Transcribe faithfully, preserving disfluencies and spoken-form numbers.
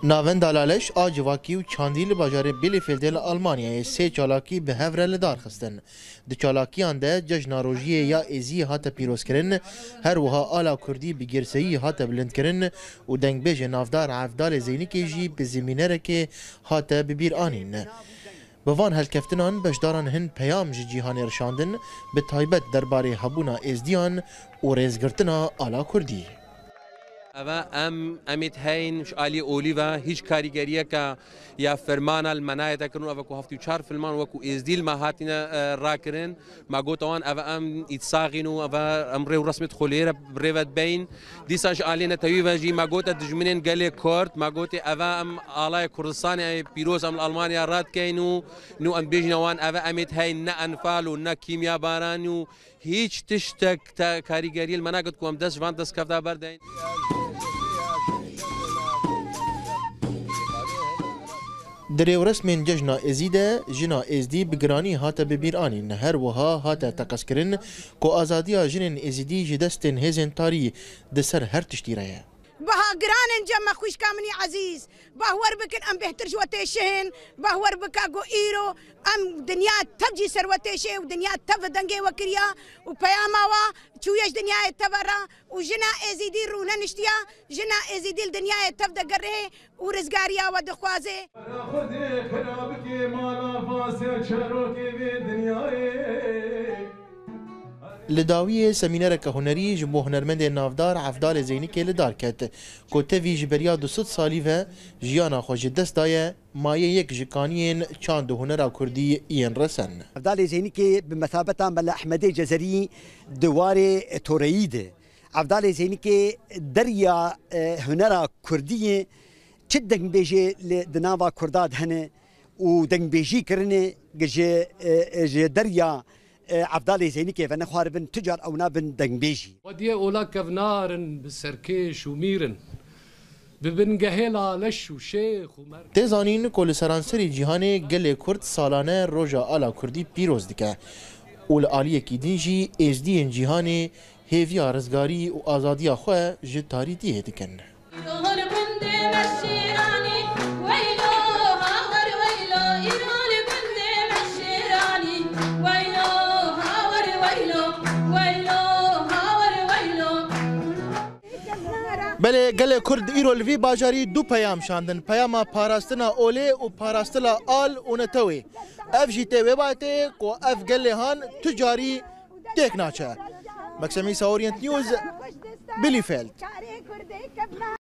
ناوند دلالش آجواکی و چاندیل بازار بیلیفیلد آلمانیای سه چالاکی به هفره لدار خستن. د چالاکیان ده جشناروژی یا ازی هات پیروز کرن، هر وها آلا کردی بگرسایی هات بلند کرن و دنگ بیج نافدار عفدال زینی که جی به زمینه که هات ببیر آنین. بوان هلکفتنان بشداران هن پیام جی جیهان رشاندن به تایبت درباره هبونا ازدیان و ریزگرتنا آلا کردی. اوا ام امید هین مش علی اولیوا هیچ کاریگریه که یا فرمان المنایت کنون اوا کو هفتی و چهار فرمان و کو ازدیل ما هاتینا راکرن ما گوتوان اوا ام اتساقینو اوا امر رسمت خلیره بریوت بین دیساج علی نتویوا جی ما گوت دجمنین گلی کورت ما گوت اوا ام آلای کردستان پیروز ام المانیا رات کینو نو ام بیجنوان اوا امید هین نه انفال و نه کیمیا بارانو هیچ تشتک کاریگری المناقد کوم دس وان دس کفدا بردین دریو رسمین جشنا ازیده جنا ازدی بگرانی هات ببیر آنین هر وها هات تقص کرن کو آزادیا جنین ازیدی جدستن هزن تاری دسر هر تشتیره بها قران جمع خوش كامني عزيز بهور بكن ام بهتر شوتيشن بهور بكا جو ايرو ام دنيا تبجي سروتيشه ودنيا تف دنگي وكريا وبياما وا چويش دنيا تبرا وجنا ازيدي رونا نشتيا جنا ازيدي الدنيا تف دغره ورزغاريا ودخوازه خدي خرابك مالا فاسه چروكي دنيا لداوی سمینار که هنری جبو هنرمند نافدار عفدال زینی که لدار کت که توی جبریا دو ست سالی و جیانا خوش دست دایه مایه یک جکانین چاند هنر کردی این رسن. عفدال زینی که به مثابت ملا احمدی جزری دوار توریده. عفدال زینی که دریا هنر کردی چه دنگ بیجه لدناوا کرداد هنه و دنگ بیجی کرنه گه دریا عفدال زینی که و نخوار بن تجار او نابن دنگبیجی ودیه اولا کفنارن بسرکش و میرن ببن گهلا لش و شیخ و مرد تزانین کل سرانسری جهان گل کرد سالانه روژا آلا کردی پیروز دکه اول آلیه کی دینجی ازدی جهان هیویا رزگاری و آزادی خواه جتاری دیه دکن بله گل کرد ایرو لوی باجاری دو پیام شاندن پیام پاراستنا اوله و پاراستلا آل و نتوی اف جیته و باته کو اف گل هان تجاری تک ناچه مکسمی ساورینت نیوز بیلیفیلد